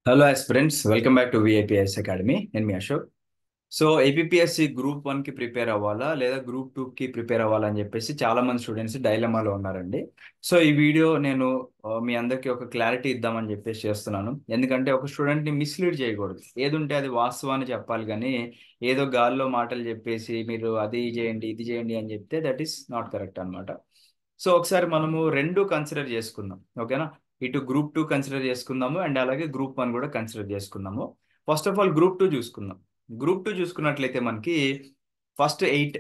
Hello friends, welcome back to VIPS academy. నేను మీ Ashok. So APSC group 1కి prepare అవ్వాలా లేదా గ్రూప్ 2కి ప్రిపేర్ అవ్వాలా అని చెప్పేసి చాలా మంది స్టూడెంట్స్ డైలమాలో ఉన్నారండి. సో ఈ వీడియో నేను మీ అందరికీ ఒక క్లారిటీ ఇద్దామని చెప్పేసి చేస్తున్నాను. ఎందుకంటే ఒక స్టూడెంట్ని మిస్లీడ్ చేయకూడదు. ఏది ఉంటే అది వాస్తవాన్ని చెప్పాలి, కానీ ఏదో గాల్లో మాటలు చెప్పేసి మీరు అది చేయండి ఇది చేయండి అని చెప్తే దట్ ఈస్ నాట్ కరెక్ట్ అన్నమాట. సో ఒకసారి మనము రెండు కన్సిడర్ చేసుకుందాం, ఓకేనా? ఇటు గ్రూప్ 2 కన్సిడర్ చేసుకుందాము అండ్ అలాగే గ్రూప్ 1 కూడా కన్సిడర్ చేసుకుందాము. ఫస్ట్ ఆఫ్ ఆల్ గ్రూప్ 2 చూసుకుందాం. గ్రూప్ 2 చూసుకున్నట్లయితే మనకి ఫస్ట్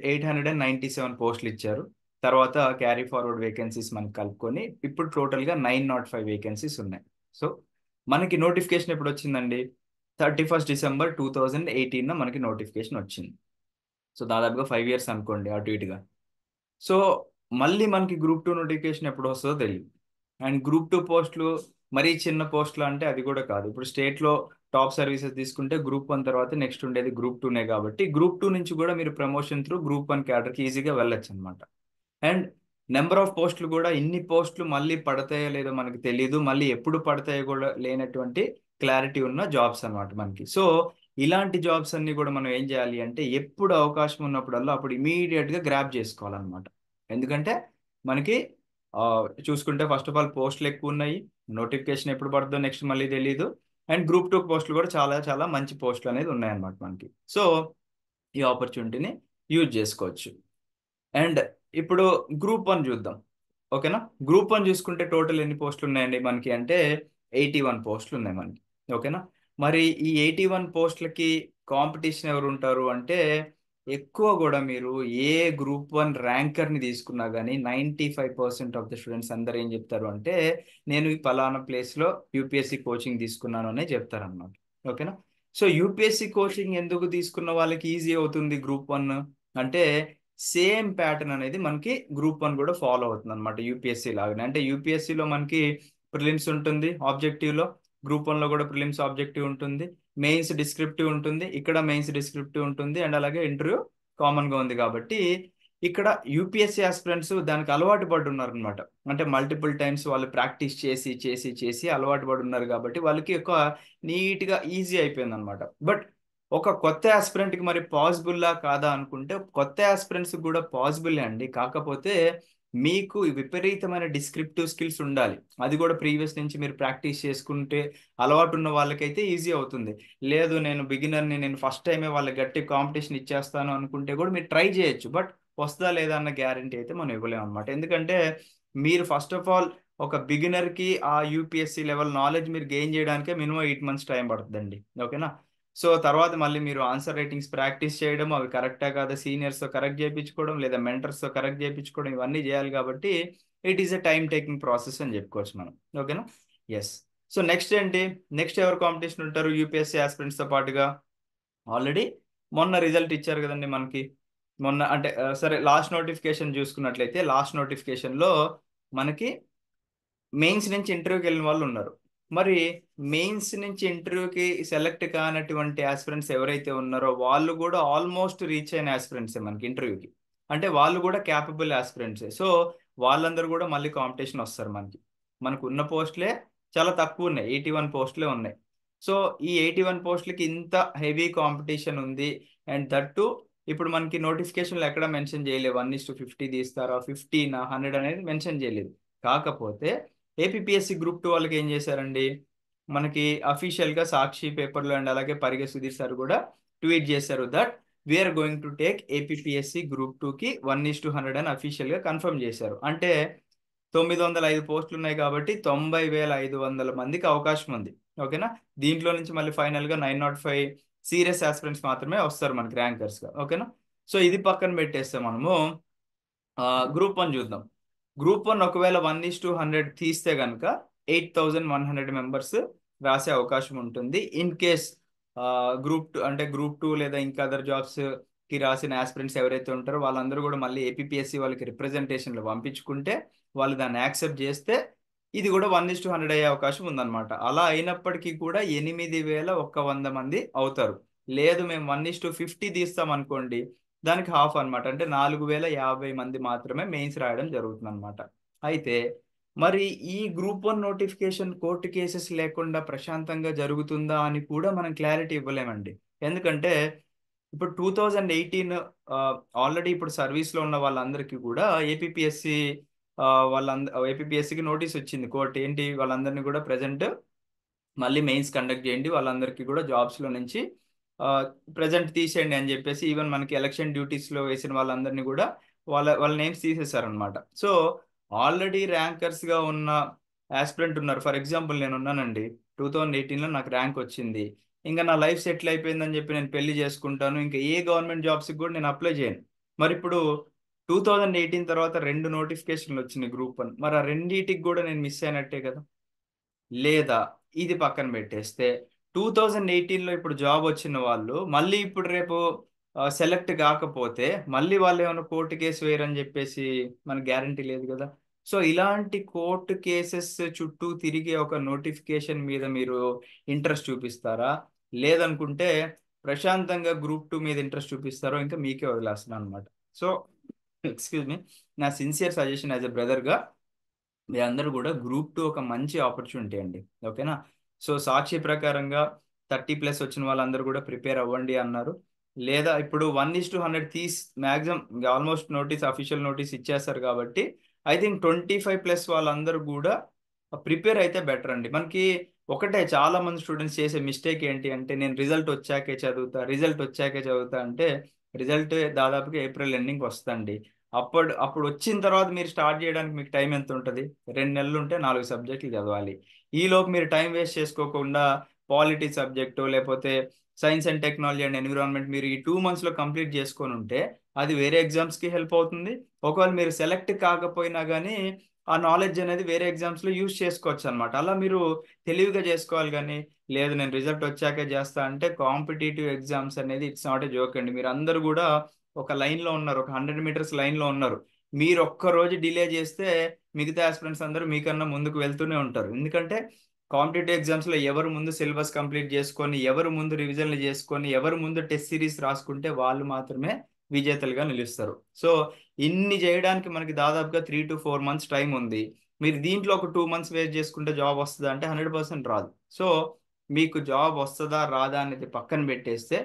897 పోస్టులు ఇచ్చారు. తర్వాత క్యారీ ఫార్వర్డ్ వేకెన్సీస్ మనకి కలుపుకొని ఇప్పుడు టోటల్గా 905 వేకెన్సీస్ ఉన్నాయి. సో మనకి నోటిఫికేషన్ ఎప్పుడు వచ్చిందండి? 31 డిసెంబర్ 2018 మనకి నోటిఫికేషన్ వచ్చింది. సో దాదాపుగా 5 ఇయర్స్ అనుకోండి, అటు ఇటుగా. సో మళ్ళీ మనకి గ్రూప్ 2 నోటిఫికేషన్ ఎప్పుడు వస్తుందో తెలియదు. అండ్ గ్రూప్ 2 పోస్టులు మరీ చిన్న పోస్టులు అంటే అది కూడా కాదు. ఇప్పుడు స్టేట్లో టాప్ సర్వీసెస్ తీసుకుంటే గ్రూప్ 1 తర్వాత నెక్స్ట్ ఉండేది గ్రూప్ 2నే. కాబట్టి గ్రూప్ 2 నుంచి కూడా మీరు ప్రమోషన్ త్రూ గ్రూప్ 1 క్యాడర్కి ఈజీగా వెళ్ళొచ్చు అనమాట. అండ్ నెంబర్ ఆఫ్ పోస్టులు కూడా, ఇన్ని పోస్టులు మళ్ళీ పడతాయో లేదో మనకి తెలియదు, మళ్ళీ ఎప్పుడు పడతాయో కూడా లేనటువంటి క్లారిటీ ఉన్న జాబ్స్ అన్నమాట మనకి. సో ఇలాంటి జాబ్స్ అన్ని కూడా మనం ఏం చేయాలి అంటే ఎప్పుడు అవకాశం ఉన్నప్పుడల్లా అప్పుడు ఇమీడియట్గా గ్రాప్ చేసుకోవాలన్నమాట. ఎందుకంటే మనకి ఆ, చూసుకుంటే ఫస్ట్ ఆఫ్ ఆల్ పోస్టులు ఎక్కువ ఉన్నాయి, నోటిఫికేషన్ ఎప్పుడు పడుతుందో నెక్స్ట్ మళ్ళీ తెలియదు. అండ్ గ్రూప్ 2 పోస్టులు కూడా చాలా చాలా మంచి పోస్టులు అనేది ఉన్నాయన్నమాట మనకి. సో ఈ ఆపర్చునిటీని యూజ్ చేసుకోవచ్చు. అండ్ ఇప్పుడు గ్రూప్ 1 చూద్దాం, ఓకేనా? గ్రూప్ 1 చూసుకుంటే టోటల్ ఎన్ని పోస్టులు ఉన్నాయండి మనకి అంటే 81 పోస్టులు ఉన్నాయి మనకి, ఓకేనా? మరి ఈ 81 పోస్టులకి కాంపిటీషన్ ఎవరు ఉంటారు అంటే ఎక్కువ కూడా మీరు ఏ గ్రూప్ 1 ర్యాంకర్ని తీసుకున్నా కానీ 95% ఆఫ్ ద స్టూడెంట్స్ అందరు ఏం చెప్తారు అంటే నేను ఈ పలానా ప్లేస్లో యూపీఎస్సి కోచింగ్ తీసుకున్నాను అనే చెప్తారన్నమాట, ఓకేనా? సో యూపీఎస్సి కోచింగ్ ఎందుకు తీసుకున్న వాళ్ళకి ఈజీ అవుతుంది గ్రూప్ 1 అంటే సేమ్ ప్యాటర్న్ అనేది మనకి గ్రూప్ 1 కూడా ఫాలో అవుతుంది అనమాట, యూపీఎస్సీ లాగానే. అంటే యూపీఎస్సీలో మనకి ప్రిలిమ్స్ ఉంటుంది ఆబ్జెక్టివ్లో, గ్రూప్ 1లో కూడా ప్రిలిమ్స్ ఆబ్జెక్టివ్ ఉంటుంది, మెయిన్స్ డిస్క్రిప్టివ్ ఉంటుంది, ఇక్కడ మెయిన్స్ డిస్క్రిప్టివ్ ఉంటుంది, అండ్ అలాగే ఇంటర్వ్యూ కామన్గా ఉంది. కాబట్టి ఇక్కడ యూపీఎస్సీ ఆస్పిరెంట్స్ దానికి అలవాటు పడి ఉన్నారు అనమాట. అంటే మల్టిపుల్ టైమ్స్ వాళ్ళు ప్రాక్టీస్ చేసి చేసి చేసి అలవాటు పడి ఉన్నారు కాబట్టి వాళ్ళకి ఒక నీట్గా ఈజీ అయిపోయింది అనమాట. బట్ ఒక కొత్త ఆస్పిరెంట్కి మరి పాసిబుల్లా కాదా అనుకుంటే కొత్త ఆస్పిరెంట్స్ కూడా పాసిబుల్ అండి. కాకపోతే మీకు విపరీతమైన డిస్క్రిప్టివ్ స్కిల్స్ ఉండాలి. అది కూడా ప్రీవియస్ నుంచి మీరు ప్రాక్టీస్ చేసుకుంటే అలవాటు ఉన్న వాళ్ళకైతే ఈజీ అవుతుంది. లేదు నేను బిగినర్ని, నేను ఫస్ట్ టైమే వాళ్ళకి గట్టి కాంపిటీషన్ ఇచ్చేస్తాను అనుకుంటే కూడా మీరు ట్రై చేయొచ్చు. బట్ వస్తుందా లేదా అన్న గ్యారంటీ అయితే మనం ఇవ్వలేము అనమాట. ఎందుకంటే మీరు ఫస్ట్ ఆఫ్ ఆల్ ఒక బిగినర్కి ఆ యూపీఎస్సీ లెవెల్ నాలెడ్జ్ మీరు గెయిన్ చేయడానికే మినిమం 8 మంత్స్ టైం పడుతుందండి, ఓకేనా? సో తర్వాత మళ్ళీ మీరు ఆన్సర్ రైటింగ్స్ ప్రాక్టీస్ చేయడం, అవి కరెక్టా కాదా సీనియర్స్తో కరెక్ట్ చేయించుకోవడం లేదా మెంటర్స్తో కరెక్ట్ చేయించుకోవడం, ఇవన్నీ చేయాలి. కాబట్టి it is a time taking process అని చెప్పుకోవచ్చు మనం, ఓకేనా? ఎస్. సో నెక్స్ట్ ఏంటి? నెక్స్ట్ ఎవరు కాంపిటీషన్ ఉంటారు యూపీఎస్సీ ఆస్పిరెంట్స్తో పాటుగా? ఆల్రెడీ మొన్న రిజల్ట్ ఇచ్చారు కదండి మనకి. మొన్న అంటే సరే లాస్ట్ నోటిఫికేషన్ చూసుకున్నట్లయితే లాస్ట్ నోటిఫికేషన్లో మనకి మెయిన్స్ నుంచి ఇంటర్వ్యూకి వెళ్ళిన వాళ్ళు ఉన్నారు. మరి మెయిన్స్ నుంచి ఇంటర్వ్యూకి సెలెక్ట్ కానటువంటి ఆస్పిరెంట్స్ ఎవరైతే ఉన్నారో వాళ్ళు కూడా ఆల్మోస్ట్ రీచ్ అయిన ఆస్పిరెంట్సే మనకి ఇంటర్వ్యూకి. అంటే వాళ్ళు కూడా క్యాపబుల్ ఆస్పిరెంట్సే. సో వాళ్ళందరూ కూడా మళ్ళీ కాంపిటీషన్ వస్తారు మనకి. మనకు ఉన్న పోస్టులే చాలా తక్కువ ఉన్నాయి, 81 పోస్టులే ఉన్నాయి. సో ఈ 81 పోస్టులకి ఇంత హెవీ కాంపిటీషన్ ఉంది. అండ్ దట్టు ఇప్పుడు మనకి నోటిఫికేషన్లో ఎక్కడ మెన్షన్ చేయలేదు 1:50 తీస్తారా 50 100 అనేది మెన్షన్ చేయలేదు. కాకపోతే ఏపీఎస్సి గ్రూప్ 2 వాళ్ళకి ఏం చేశారండి, మనకి అఫీషియల్గా సాక్షి పేపర్లో అండ్ అలాగే పరిగె సుధీర్ సార్ కూడా ట్వీట్ చేశారు that we are going to take APSC group 2కి 1:100 అని అఫీషియల్గా కన్ఫర్మ్ చేశారు. అంటే 905 పోస్టులు ఉన్నాయి కాబట్టి 90,500 మందికి అవకాశం ఉంది, ఓకేనా? దీంట్లో నుంచి మళ్ళీ ఫైనల్గా 905 సీరియస్ ఆస్పిరెంట్స్ మాత్రమే వస్తారు మనకి ర్యాంకర్స్గా, ఓకేనా? సో ఇది పక్కన పెట్టేస్తే మనము గ్రూప్ 1 చూద్దాం. గ్రూప్ 1 ఒకవేళ 1:100 తీస్తే కనుక 8,100 మెంబర్స్ రాసే అవకాశం ఉంటుంది. ఇన్ కేస్ గ్రూప్ 2 అంటే గ్రూప్ 2 లేదా ఇంకా అదర్ జాబ్స్ కి రాసిన ఆస్పిరెంట్స్ ఎవరైతే ఉంటారో వాళ్ళందరూ కూడా మళ్ళీ ఏపీఎస్సి వాళ్ళకి రిప్రజెంటేషన్లు పంపించుకుంటే వాళ్ళు దాన్ని యాక్సెప్ట్ చేస్తే ఇది కూడా 1:100 అయ్యే అవకాశం ఉందన్నమాట. అలా అయినప్పటికీ కూడా 8,100 మంది అవుతారు. లేదు మేము 1:50 తీస్తాం అనుకోండి, దానికి హాఫ్ అన్నమాట. అంటే 4,050 మంది మాత్రమే మెయిన్స్ రాయడం జరుగుతుంది అనమాట. అయితే మరి ఈ గ్రూప్ 1 నోటిఫికేషన్ కోర్టు కేసెస్ లేకుండా ప్రశాంతంగా జరుగుతుందా అని కూడా మనం క్లారిటీ ఇవ్వలేమండి. ఎందుకంటే ఇప్పుడు 2018 ఆల్రెడీ ఇప్పుడు సర్వీస్‌లో ఉన్న వాళ్ళందరికీ కూడా ఏపీపీఎస్‌సి ఏపీపీఎస్‌సికి నోటీస్ వచ్చింది కోర్టు. ఏంటి వాళ్ళందరినీ కూడా ప్రెజెంట్ మళ్ళీ మెయిన్స్ కండక్ట్ చేయండి. వాళ్ళందరికీ కూడా జాబ్స్‌లో నుంచి ఆహ్, ప్రెజెంట్ తీసేయండి అని చెప్పేసి ఈవెన్ మనకి ఎలక్షన్ డ్యూటీస్‌లో వేసిన వాళ్ళందరినీ కూడా వాళ్ళ నేమ్స్ తీసేశారనమాట. సో, ఆల్రెడీ ర్యాంకర్స్‌గా ఉన్న యాస్పిరెంట్ ఉన్నారు. For example నేనున్నానండి. 2018లో నాకు ర్యాంక్ వచ్చింది. ఇంక నా లైఫ్ సెటిల్ అయిపోయిందని చెప్పి నేను పెళ్లి చేసుకుంటాను. ఇంక ఏ గవర్నమెంట్ జాబ్స్‌కి కూడా నేను అప్లై చేయను. మరిప్పుడు 2018 తర్వాత 2 నోటిఫికేషన్‌లు వచ్చినాయి గ్రూప్ 1. మరి ఆ రెండిటికి కూడా నేను మిస్ అయినట్టే కదా! లేదా ఇది పక్కన పెట్టేస్తే 2018లో ఇప్పుడు జాబ్ వచ్చిన వాళ్ళు మళ్ళీ ఇప్పుడు రేపు సెలెక్ట్ కాకపోతే మళ్ళీ వాళ్ళేమన్నా కోర్ట్ కేస్ వేయరని చెప్పేసి మనకు గ్యారంటీ లేదు కదా! సో, ఇలాంటి కోర్ట్ కేసెస్ చుట్టూ తిరిగే ఒక నోటిఫికేషన్ మీద మీరు ఇంట్రెస్ట్ చూపిస్తారా? లేదనుకుంటే ప్రశాంతంగా గ్రూప్ 2 మీద ఇంట్రెస్ట్ చూపిస్తారో ఇంకా మీకే వదిలేస్తున్నానన్నమాట. So, excuse me. నా సిన్సియర్ సజెషన్ యాస్ ఎ బ్రదర్‌గా మీరందరూ గూడా గ్రూప్ 2 ఒక మంచి ఆపర్చునిటీ అండి. ఓకేనా? సో, సాక్షి ప్రకారంగా 30+ వచ్చిన వాళ్ళందరూ గూడా ప్రిపేర్ అవ్వండి అన్నారు. లేదా ఇప్పుడు 1:100 మాక్సిమం ఆల్‌మోస్ట్ అఫీషియల్ నోటీస్ ఇచ్చేసారు కాబట్టి, ఐ థింక్ 25+ వాళ్ళందరూ గూడా ప్రిపేర్ అయితే బెటర్ అండి. మనకి ఒకటే చాలా మంది స్టూడెంట్స్ చేసే మిస్టేక్ ఏంటి అంటే, నేను రిజల్ట్ వచ్చాకే చదువుతా అంటే, రిజల్ట్ దాదాపుగా ఏప్రిల్ ఎండింగ్‌కి వస్తదండి. అప్పుడొచ్చిన తర్వాత మీరు స్టార్ట్ జేయడానికి మీకు టైం ఎంతుంటది? 2 నెలలుంటే 4 సబ్జెక్టులు చదవాలి. ఈలోపు మీరు టైం వేస్ట్ చేసుకోకుండా పాలిటీ సబ్జెక్టో, లేపోతే science and technology and environment మీరు ఈ 2 మంత్స్‌లో కంప్లీట్ చేసుకొనుంటే, అది వేరే ఎగ్జామ్స్‌కి హెల్ప్ అవుతుంది. ఒకవేళ మీరు సెలెక్ట్ కాకపోయినా గానీ, ఆ నాలెడ్జ్ అనేది వేరే ఎగ్జామ్స్‌లో యూజ్ చేసుకోవచ్చనమాట. అలా మీరు తెలివిగా చేసుకోవాలి గానీ, లేదు నేను రిజల్ట్ వచ్చాకే జేస్తా అంటే కాంపిటీటివ్ ఎగ్జామ్స్ అనేది ఇట్స్ నాట్ ఎ జోక్ అండి. మీరందరూ గూడా ఒక లైన్‌లో ఉన్నారు. ఒక 100 మీటర్స్ లైన్‌లో ఉన్నారు. మీరొక్క రోజు డిలే చేస్తే మిగతా యాస్పిరెంట్స్ అందరూ మీకన్నా ముందుకు వెళ్తూనే ఉంటారు. ఎందుకంటే కాంపిటీటివ్ ఎగ్జామ్స్‌లో ఎవరు ముందు సిలబస్ కంప్లీట్ చేసుకొని, ఎవరు ముందు రివిజన్‌లు చేసుకొని, ఎవరు ముందు టెస్ట్ సిరీస్ రాసుకుంటే వాళ్ళు మాత్రమే విజేతలుగా నిలుస్తారు. సో, ఇన్ని చేయడానికి మనకి దాదాపుగా 3-4 మంత్స్ టైమ్ ఉంది. మీరు దీంట్లో ఒక 2 మంత్స్ వేస్ట్ చేసుకుంటే జాబ్ వస్తదా అంటే 100% రాదు. సో, మీకు జాబ్ వస్తదా? రాదా? అనేది పక్కన పెట్టేస్తే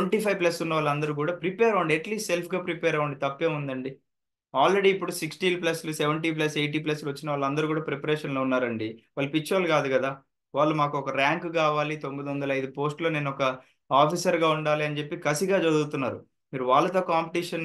25+ ఉన్న వాళ్ళందరూ కూడా ప్రిపేర్ అవ్వండి. అట్‌లీస్ట్ సెల్ఫ్‌గా ప్రిపేర్ అవ్వండి. తప్పేముందండి? ఆల్రెడీ ఇప్పుడు 60 ప్లస్‌లు, 70 ప్లస్, 80 ప్లస్‌లు వచ్చిన వాళ్ళందరూ కూడా ప్రిపరేషన్‌లో ఉన్నారండి. వాళ్ళు పిచ్చోళ్ళు కాదు గదా! వాళ్ళు మాకొక ర్యాంక్ గావాలి, 905 పోస్ట్‌లో నేనొక ఆఫీసర్‌గా ఉండాలి అని చెప్పి కసిగా చదువుతున్నారు. మీరు వాళ్ళతో కాంపిటీషన్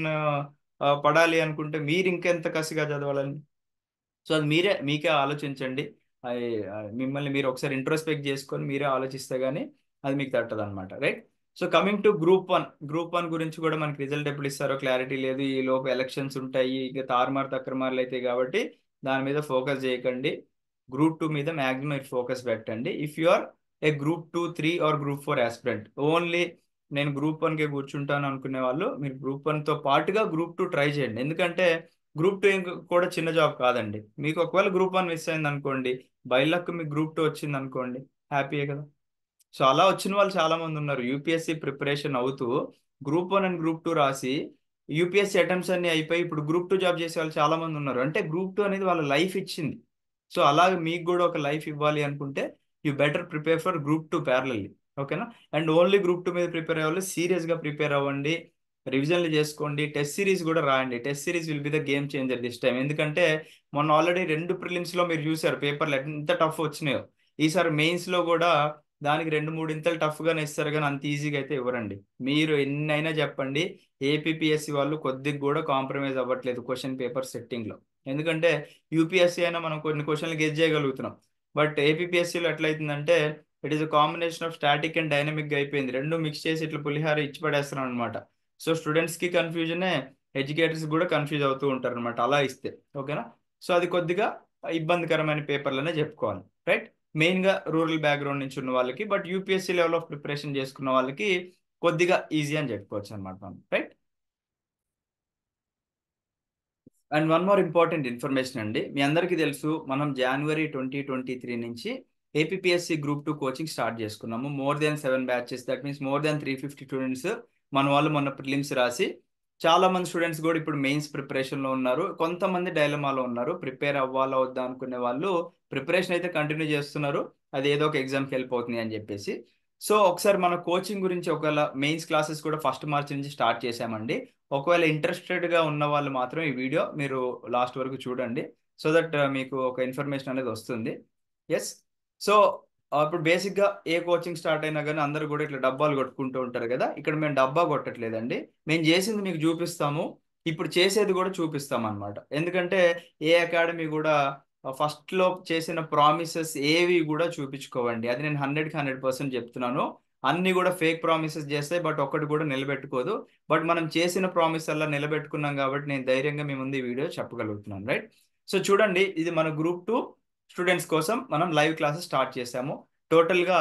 పడాలి అనుకుంటే మీరింకెంత కసిగా చదవాలండి? సో, అది మీకే ఆలోచించండి. మిమ్మల్ని మీరు ఒకసారి ఇంట్రోస్పెక్ట్ చేసుకొని మీరే ఆలోచిస్తే గాని అది మీకు తట్టదనమాట. Right? So, coming to group 1 గురించి కూడా మనకి రిజల్ట్ ఎప్పుడిస్తారో క్లారిటీ లేదు. ఈలోపు ఎలక్షన్స్ ఉంటాయి. ఇక తారుమారు తక్కరమారులయితాయి కాబట్టి దాని మీద ఫోకస్ చేయకండి. గ్రూప్ 2 మీద మాక్సిమం మీరు ఫోకస్ పెట్టండి. If you are a group 2, 3 or group 4 aspirant. Only నేను గ్రూప్ 1కే కూర్చుంటాను అనుకునే వాళ్ళు మీరు గ్రూప్ 1తో పాటుగా గ్రూప్ 2 ట్రై చేయండి. ఎందుకంటే గ్రూప్ 2 కూడా చిన్న జాబ్ కాదండి. మీకు ఒకవేళ గ్రూప్ 1 మిస్ అయిందనుకోండి, బై లక్ మీకు గ్రూప్ 2 వచ్చిందనుకోండి, హ్యాపీయే కదా! సో, అలా వచ్చిన వాళ్ళు చాలా మందున్నారు. యూపీఎస్సీ ప్రిపరేషన్ అవుతూ గ్రూప్ 1 అండ్ గ్రూప్ 2 రాసి యూపీఎస్సీ అటెంప్ట్స్ అన్నీ అయిపోయి ఇప్పుడు గ్రూప్ 2 జాబ్ చేసే వాళ్ళు చాలా మందున్నారు. అంటే గ్రూప్ 2 అనేది వాళ్ళ లైఫ్ ఇచ్చింది. సో, అలాగే మీకు గూడా ఒక లైఫ్ ఇవ్వాలి అనుకుంటే you better prepare for group 2 parallelly. ఓకేనా? అండ్ ఓన్లీ గ్రూప్ 2 మీద ప్రిపేర్ అయ్యేవాళ్ళు సీరియస్‌గా ప్రిపేర్ అవ్వండి. రివిజన్‌లు చేసుకోండి. టెస్ట్ సీరీస్ గూడా రాయండి. Test series will be the game changer this time. ఎందుకంటే మొన్న ఆల్రెడీ 2 ప్రిలిమ్స్‌లో మీరు చూసారు పేపర్‌లు ఎంత టఫ్ వచ్చినాయో. ఈసారి మెయిన్స్‌లో గూడా దానికి 2, 3 ఇంతలు టఫ్‌గానే ఇస్తారు గానీ అంత ఈజీగా అయితే ఇవ్వరండి. మీరు ఎన్నైనా చెప్పండి. ఏపీపీఎస్సీ వాళ్ళు కొద్దిగా గూడా కాంప్రమైజ్ అవ్వట్లేదు క్వెషన్ పేపర్ సెట్టింగ్‌లో. ఎందుకంటే యూపీఎస్సీ అయినా మనం కొన్ని క్వెషన్‌లు గెస్ చేయగలుగుతున్నాం. బట్ ఏపీపీఎస్సీలో ఎట్లయితుందంటే it is a combination of static and డైనమిక్‌గా అయిపోయింది. 2 మిక్స్ చేసి ఇట్లా పులిహోర ఇచ్చి పడేస్తున్నారనమాట. సో, స్టూడెంట్స్‌కి కన్‌ఫ్యూజనే, ఎడ్యుకేటర్స్‌కి గూడా కన్‌ఫ్యూజ్ అవుతూ ఉంటారనమాట అలా ఇస్తే. ఓకేనా? సో, అది కొద్దిగా ఇబ్బందికరమైన పేపర్‌లనే చెప్పుకోవాలి. రైట్? మెయిన్‌గా రూరల్ బ్యాక్‌గ్రౌండ్ నుంచి ఉన్న వాళ్ళకి, but UPSC level of preparation చేసుకున్న వాళ్ళకి కొద్దిగా ఈజీ అని చెప్పుకోవచ్చనమాట మనం. Right? And one more important information అండి. మీ అందరికీ తెలుసు మనం జాన్వరి 2023 నుంచి ఏపీపీఎస్సీ గ్రూప్ 2 కోచింగ్ స్టార్ట్ చేసుకున్నాము. More than 7 batches that means more than 350 students మన వాళ్ళు మొన్న ప్రిలిమ్స్ రాసి చాలా మంది స్టూడెంట్స్ కూడా ఇప్పుడు మెయిన్స్ ప్రిపరేషన్లో ఉన్నారు, కొంతమంది డైలమాలో ఉన్నారు. ప్రిపేర్ అవ్వాలా వద్దా అనుకునే వాళ్ళు ప్రిపరేషన్ అయితే కంటిన్యూ చేస్తున్నారు, అది ఏదో ఒక ఎగ్జామ్కి వెళ్ళిపోతుంది అని చెప్పేసి. సో ఒకసారి మన కోచింగ్ గురించి, ఒకవేళ మెయిన్స్ క్లాసెస్ కూడా 1 మార్చ్ నుంచి స్టార్ట్ చేశామండి. ఒకవేళ ఇంట్రెస్టెడ్గా ఉన్న వాళ్ళు మాత్రం ఈ వీడియో మీరు లాస్ట్ వరకు చూడండి, సో దట్ మీకు ఒక ఇన్ఫర్మేషన్ అనేది వస్తుంది. ఎస్. సో ఇప్పుడు బేసిక్గా ఏ కోచింగ్ స్టార్ట్ అయినా కానీ అందరూ కూడా ఇట్లా డబ్బాలు కొట్టుకుంటూ ఉంటారు కదా. ఇక్కడ మేము డబ్బా కొట్టట్లేదండి, మేము చేసింది మీకు చూపిస్తాము, ఇప్పుడు చేసేది కూడా చూపిస్తాం అనమాట. ఎందుకంటే ఏ అకాడమీ కూడా ఫస్ట్లో చేసిన ప్రామిసెస్ ఏవి కూడా చూపించుకోవండి, అది నేను 100కి 100% చెప్తున్నాను. అన్ని కూడా ఫేక్ ప్రామిసెస్ చేస్తాయి, బట్ ఒక్కటి కూడా నిలబెట్టుకోదు. బట్ మనం చేసిన ప్రామిస్ అలా నిలబెట్టుకున్నాం కాబట్టి నేను ధైర్యంగా మీ ముందు ఈ వీడియో చెప్పగలుగుతున్నాను, రైట్. సో చూడండి, ఇది మన గ్రూప్ 2 స్టూడెంట్స్ కోసం మనం లైవ్ క్లాసెస్ స్టార్ట్ చేశాము. టోటల్గా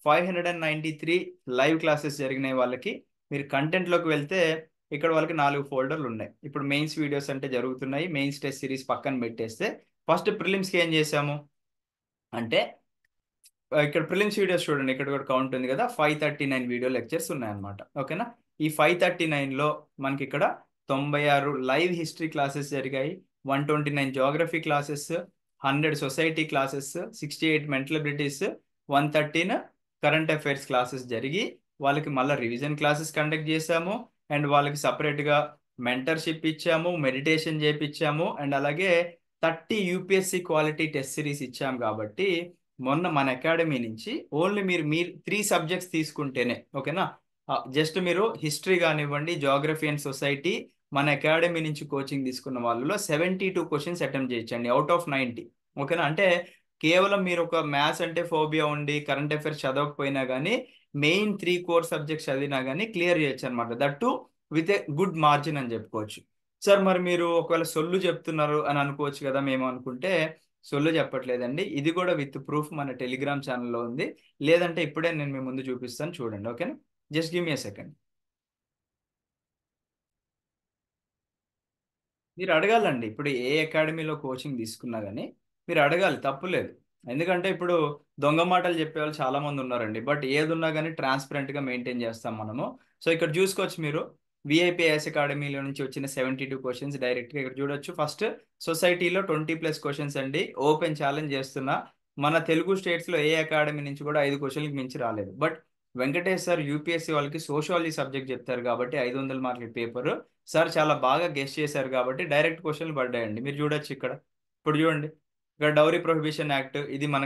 593 లైవ్ క్లాసెస్ జరిగినాయి వాళ్ళకి. మీరు కంటెంట్లోకి వెళ్తే ఇక్కడ వాళ్ళకి 4 ఫోల్డర్లు ఉన్నాయి. ఇప్పుడు మెయిన్స్ వీడియోస్ అంటే జరుగుతున్నాయి, మెయిన్స్ టెస్ట్ సిరీస్ పక్కన పెట్టేస్తే ఫస్ట్ ప్రిలిమ్స్కి ఏం చేశాము అంటే, ఇక్కడ ప్రిలిమ్స్ వీడియోస్ చూడండి, ఇక్కడ కూడా కౌంట్ ఉంది కదా, 539 వీడియో లెక్చర్స్ ఉన్నాయన్నమాట. ఓకేనా. ఈ 539లో మనకి ఇక్కడ 96 లైవ్ హిస్టరీ క్లాసెస్ జరిగాయి, 129 geography classes, 100 society classes, 68 mental abilities, 113 current affairs classes జరిగి వాళ్ళకి మళ్ళీ రివిజన్ క్లాసెస్ కండక్ట్ చేశాము. అండ్ వాళ్ళకి సపరేట్గా మెంటర్షిప్ ఇచ్చాము, మెడిటేషన్ చేపించాము, అండ్ అలాగే 30 యూపీఎస్సి క్వాలిటీ టెస్ట్ సిరీస్ ఇచ్చాము. కాబట్టి మొన్న మన అకాడమీ నుంచి ఓన్లీ మీరు 3 సబ్జెక్ట్స్ తీసుకుంటేనే, ఓకేనా, జస్ట్ మీరు హిస్టరీ కానివ్వండి, జోగ్రఫీ అండ్ సొసైటీ మన అకాడమీ నుంచి కోచింగ్ తీసుకున్న వాళ్ళలో 72 క్వశ్చన్స్ అటెంప్ట్ చేయొచ్చండి అవుట్ ఆఫ్ 90. ఓకేనా. అంటే కేవలం మీరు ఒక మ్యాథ్స్ అంటే ఫోబియా ఉండి కరెంట్ అఫైర్స్ చదవకపోయినా కానీ మెయిన్ 3 కోర్ సబ్జెక్ట్స్ చదివినా కానీ క్లియర్ చేయొచ్చు అనమాట, that with a good margin అని చెప్పుకోవచ్చు. సార్ మరి మీరు ఒకవేళ సొల్లు చెప్తున్నారు అని అనుకోవచ్చు కదా మేము అనుకుంటే, సొల్లు చెప్పట్లేదండి, ఇది కూడా విత్ ప్రూఫ్ మన టెలిగ్రామ్ ఛానల్లో ఉంది. లేదంటే ఇప్పుడే నేను మీ ముందు చూపిస్తాను, చూడండి. ఓకేనా. Just give me a second. మీరు అడగాలండి, ఇప్పుడు ఏ అకాడమీలో కోచింగ్ తీసుకున్నా కానీ మీరు అడగాలి, తప్పులేదు. ఎందుకంటే ఇప్పుడు దొంగ మాటలు చెప్పేవాళ్ళు చాలా మంది ఉన్నారండి, బట్ ఏది ఉన్నా కానీ ట్రాన్స్పరెంట్గా మెయింటైన్ చేస్తాం మనము. సో ఇక్కడ చూసుకోవచ్చు మీరు, విఐపిఎస్ అకాడమీలో నుంచి వచ్చిన 72 క్వశ్చన్స్ డైరెక్ట్గా ఇక్కడ చూడొచ్చు. ఫస్ట్ సొసైటీలో 20+ క్వశ్చన్స్ అండి, ఓపెన్ ఛాలెంజ్ చేస్తున్నా, మన తెలుగు స్టేట్స్లో ఏ అకాడమీ నుంచి కూడా 5 క్వశ్చన్లకు మించి రాలేదు. బట్ వెంకటేష్ సార్ యూపీఎస్సీ వాళ్ళకి సోషాలజీ సబ్జెక్ట్ చెప్తారు కాబట్టి 500 మార్కుల పేపర్ సార్ చాలా బాగా గెస్ట్ చేశారు కాబట్టి డైరెక్ట్ క్వశ్చన్లు పడ్డాయండి. మీరు చూడొచ్చు ఇక్కడ, ఇప్పుడు చూడండి, ఇక్కడ డౌరీ ప్రొహిబిషన్ యాక్ట్, ఇది మన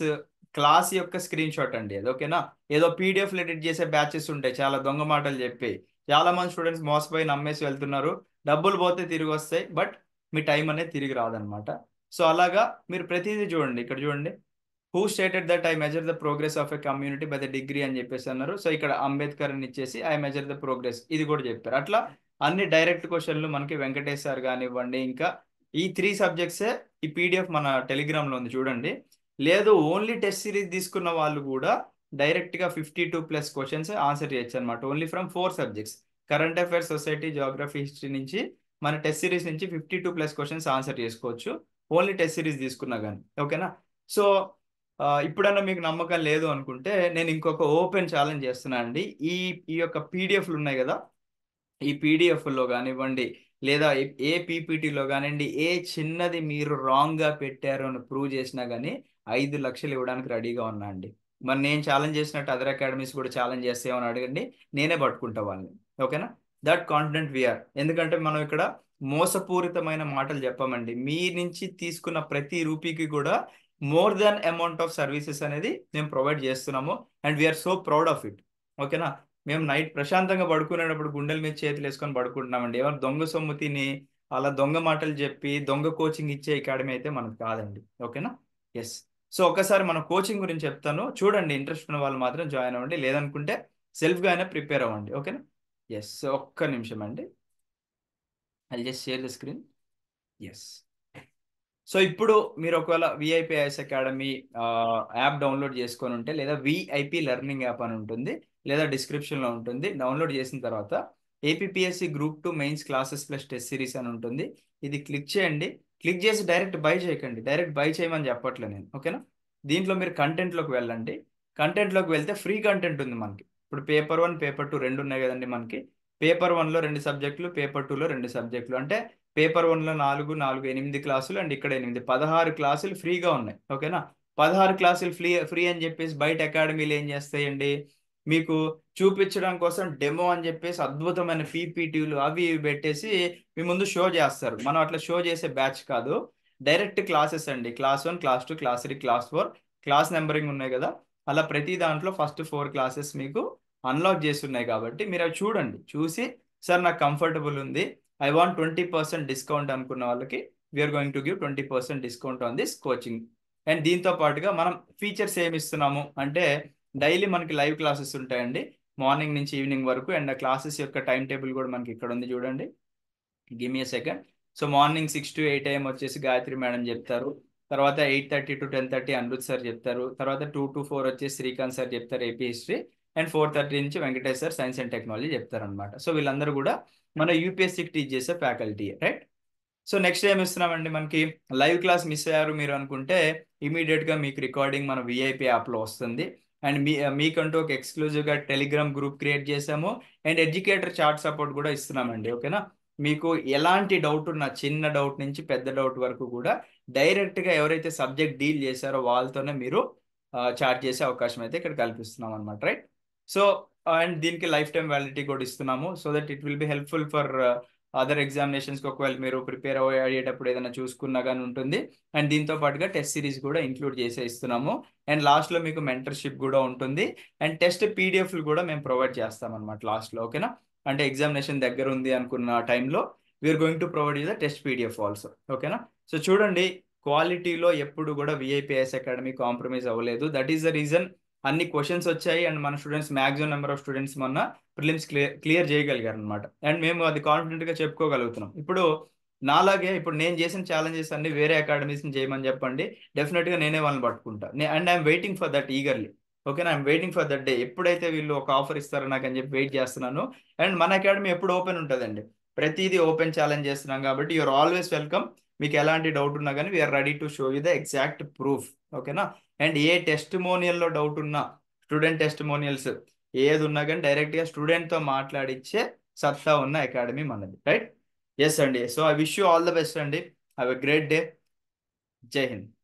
క్లాస్ యొక్క స్క్రీన్ షాట్ అండి అది. ఓకేనా. ఏదో పీడిఎఫ్ ఎడిట్ చేసే బ్యాచెస్ ఉంటాయి, చాలా దొంగ మాటలు చెప్పి చాలా మంది స్టూడెంట్స్ మోసపోయి నమ్మేసి వెళ్తున్నారు. డబ్బులు పోతే తిరిగి వస్తాయి, బట్ మీ టైం అనేది తిరిగి రాదనమాట. సో అలాగా మీరు ప్రతిదీ చూడండి, ఇక్కడ చూడండి, who stated that I measure the progress of a community by the degree అని చెప్పేసి అన్నారు. సో ఇక్కడ అంబేద్కర్ అని ఇచ్చేసి ఐ మెజర్ ద ప్రోగ్రెస్ ఇది కూడా చెప్పారు. అట్లా అన్ని డైరెక్ట్ క్వశ్చన్లు మనకి వెంకటేష్ సార్ కానివ్వండి, ఇంకా ఈ 3 సబ్జెక్ట్సే ఈ పీడిఎఫ్ మన టెలిగ్రామ్లో ఉంది చూడండి. లేదు ఓన్లీ టెస్ట్ సిరీస్ తీసుకున్న వాళ్ళు కూడా డైరెక్ట్గా 52+ క్వశ్చన్స్ ఆన్సర్ చేయొచ్చు అనమాట, only from 4 subjects, current affairs, society, geography, history నుంచి మన టెస్ట్ సిరీస్ నుంచి 52+ క్వశ్చన్స్ ఆన్సర్ చేసుకోవచ్చు, ఓన్లీ టెస్ట్ సిరీస్ తీసుకున్నా కానీ. ఓకేనా. సో ఇప్పుడన్నా మీకు నమ్మకం లేదు అనుకుంటే నేను ఇంకొక ఓపెన్ ఛాలెంజ్ చేస్తున్నా అండి. ఈ ఈ యొక్క పీడిఎఫ్లు ఉన్నాయి కదా, ఈ పీడిఎఫ్లో కానివ్వండి లేదా ఏ పీపీటీలో కానివ్వండి, ఏ చిన్నది మీరు రాంగ్గా పెట్టారు అని ప్రూవ్ చేసినా కానీ 5 లక్షలు ఇవ్వడానికి రెడీగా ఉన్నా అండి. మరి నేను ఛాలెంజ్ చేసినట్టు అదర్ అకాడమీస్ కూడా ఛాలెంజ్ చేస్తేమని అడగండి, నేనే పట్టుకుంటా వాళ్ళని. ఓకేనా. దట్ కాన్ఫిడెంట్ వీఆర్, ఎందుకంటే మనం ఇక్కడ మోసపూరితమైన మాటలు చెప్పామండి. మీ నుంచి తీసుకున్న ప్రతి రూపీకి కూడా more than amount of services అనేది మేము ప్రొవైడ్ చేస్తున్నాము, and we are so proud of it. ఓకేనా. మేము నైట్ ప్రశాంతంగా పడుకునేటప్పుడు గుండెల మీద చేతులు వేసుకొని పడుకుంటున్నామండి. ఎవరు దొంగ సొమ్ము తిని అలా దొంగ మాటలు చెప్పి దొంగ కోచింగ్ ఇచ్చే అకాడమీ అయితే మనకు కాదండి. ఓకేనా. ఎస్. సో ఒకసారి మన కోచింగ్ గురించి చెప్తాను చూడండి, ఇంట్రెస్ట్ ఉన్న వాళ్ళు మాత్రం జాయిన్ అవ్వండి, లేదనుకుంటే సెల్ఫ్గా అయినా ప్రిపేర్ అవ్వండి. ఓకేనా. ఎస్. ఒక్క నిమిషం అండి, I just share the screen. Yes. So ఇప్పుడు మీరు ఒకవేళ విఐపిఐఎస్ అకాడమీ యాప్ డౌన్లోడ్ చేసుకొని ఉంటే, లేదా విఐపి లెర్నింగ్ యాప్ అని ఉంటుంది, లేదా డిస్క్రిప్షన్లో ఉంటుంది, డౌన్లోడ్ చేసిన తర్వాత APSC group 2 mains classes plus test series అని ఉంటుంది, ఇది క్లిక్ చేయండి. క్లిక్ చేసి డైరెక్ట్ బై చేయకండి, డైరెక్ట్ బై చేయమని చెప్పట్లే నేను. ఓకేనా. దీంట్లో మీరు కంటెంట్లోకి వెళ్ళండి. కంటెంట్లోకి వెళ్తే ఫ్రీ కంటెంట్ ఉంది మనకి. ఇప్పుడు పేపర్ 1 పేపర్ 2 రెండు ఉన్నాయి కదండి మనకి. పేపర్ 1లో 2 సబ్జెక్టులు, పేపర్ 2లో 2 సబ్జెక్టులు. అంటే పేపర్ 1లో 4, 4, 8 క్లాసులు, అండ్ ఇక్కడ 8, 16 క్లాసులు ఫ్రీగా ఉన్నాయి. ఓకేనా? 16 క్లాసులు ఫ్రీ అని చెప్పేసి బయట అకాడమీలు ఏం చేస్తాయండి, మీకు చూపించడం కోసం డెమో అని చెప్పేసి అద్భుతమైన పీపీటీలు అవి ఇవి పెట్టేసి మీ ముందు షో చేస్తారు. మనం అట్లా షో చేసే బ్యాచ్ కాదు, డైరెక్ట్ క్లాసెస్ అండి. Class 1, class 2, class 3, class 4, class numbering ఉన్నాయి కదా, అలా ప్రతి దాంట్లో ఫస్ట్ 4 క్లాసెస్ మీకు అన్లాక్ చేసి ఉన్నాయి. కాబట్టి మీరు అవి చూడండి, చూసి సార్ నాకు కంఫర్టబుల్ ఉంది, ఐ వాంట్ 20% డిస్కౌంట్ అనుకున్న వాళ్ళకి we are going to give 20% discount on this coaching. And దీంతో పాటుగా మనం ఫీచర్స్ ఏమి ఇస్తున్నాము అంటే, డైలీ మనకి లైవ్ క్లాసెస్ ఉంటాయండి, మార్నింగ్ నుంచి ఈవినింగ్ వరకు. అండ్ ఆ క్లాసెస్ యొక్క టైం టేబుల్ కూడా మనకి ఇక్కడ ఉంది చూడండి. Give me second. So morning 6 to 8 AM వచ్చేసి గాయత్రి మేడం చెప్తారు. తర్వాత 8:30 to 10:30 అనిరుద్ సార్ చెప్తారు. తర్వాత 2 to 4 వచ్చేసి శ్రీకాంత్ సార్ చెప్తారు ఏపీ హిస్టరీ. అండ్ 4:30 నుంచి Venkatesh sir science and technology చెప్తారు అనమాట. సో వీళ్ళందరూ కూడా మన యూపీఎస్సీకి టీచ్ చేసే ఫ్యాకల్టీ, రైట్? సో నెక్స్ట్ ఏం ఇస్తున్నామండి, మనకి లైవ్ క్లాస్ మిస్ అయ్యారు మీరు అనుకుంటే ఇమీడియట్ గా మీకు రికార్డింగ్ మన విఐపి యాప్ లో వస్తుంది. అండ్ మీకంటూ ఒక ఎక్స్క్లూజివ్ గా టెలిగ్రామ్ గ్రూప్ క్రియేట్ చేసాము. అండ్ ఎడ్యుకేటర్ చాట్ సపోర్ట్ కూడా ఇస్తున్నామండి. ఓకేనా? మీకు ఎలాంటి డౌట్ ఉన్నా, చిన్న డౌట్ నుంచి పెద్ద డౌట్ వరకు కూడా డైరెక్ట్ గా ఎవరైతే సబ్జెక్ట్ డీల్ చేశారో వాళ్ళతోనే మీరు చాట్ చేసే అవకాశం అయితే ఇక్కడ కల్పిస్తున్నాం అనమాట, రైట్? సో అండ్ దీనికి లైఫ్ టైం వ్యాలిడిటీ కూడా ఇస్తున్నాము, so that it will be helpful for other ఎగ్జామినేషన్స్కి ఒకవేళ మీరు ప్రిపేర్ అయ్యేటప్పుడు ఏదైనా చూసుకున్నా కానీ ఉంటుంది. అండ్ దీంతో పాటుగా టెస్ట్ సిరీస్ కూడా ఇంక్లూడ్ చేసే ఇస్తున్నాము. అండ్ లాస్ట్లో మీకు మెంటర్షిప్ కూడా ఉంటుంది. అండ్ టెస్ట్ పీడిఎఫ్లు కూడా మేము ప్రొవైడ్ చేస్తాం అనమాట లాస్ట్లో. ఓకేనా? అంటే ఎగ్జామినేషన్ దగ్గర ఉంది అనుకున్న టైంలో we are going to provide you the test PDF also. ఓకేనా? సో చూడండి, క్వాలిటీలో ఎప్పుడు కూడా విఐపిఎస్ అకాడమీ కాంప్రమైజ్ అవ్వలేదు. దట్ ఈస్ ద రీజన్ అన్ని క్వశ్చన్స్ వచ్చాయి. అండ్ మన students maximum number of students మొన్న ప్రిలిమ్స్ క్లియర్ చేయగలిగారు అనమాట. అండ్ మేము అది కాన్ఫిడెంట్ గా చెప్పుకోగలుగుతున్నాం. ఇప్పుడు నాలాగే ఇప్పుడు నేను చేసిన ఛాలెంజెస్ అన్ని వేరే అకాడమీస్ చేయమని చెప్పండి, డెఫినెట్ గా నేనే వాళ్ళని పట్టుకుంటా. And I'm waiting for that eagerly. ఓకేనా? I'm waiting for that day, ఎప్పుడైతే వీళ్ళు ఒక ఆఫర్ ఇస్తారో నాకు అని చెప్పి వెయిట్ చేస్తున్నాను. అండ్ మన అకాడమీ ఎప్పుడు ఓపెన్ ఉంటుందండి, ప్రతిదీ ఓపెన్ ఛాలెంజ్ చేస్తున్నాం కాబట్టి యూఆర్ ఆల్వేస్ వెల్కమ్. మీకు ఎలాంటి డౌట్ ఉన్నా కానీ we are ready to show you the exact proof. ఓకేనా? అండ్ ఏ టెస్టిమోనియల్లో డౌట్ ఉన్నా, స్టూడెంట్ టెస్టిమోనియల్స్ ఏది ఉన్నా కానీ డైరెక్ట్గా స్టూడెంట్తో మాట్లాడిచ్చే సత్తా ఉన్న అకాడమీ మనది, రైట్? ఎస్ అండి. So I wish you all the best అండి. Have a great day. జై హింద్.